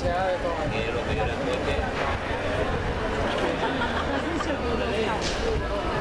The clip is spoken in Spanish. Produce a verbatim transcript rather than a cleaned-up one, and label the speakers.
Speaker 1: sea de todo.
Speaker 2: Que es lo que yo le encuentre.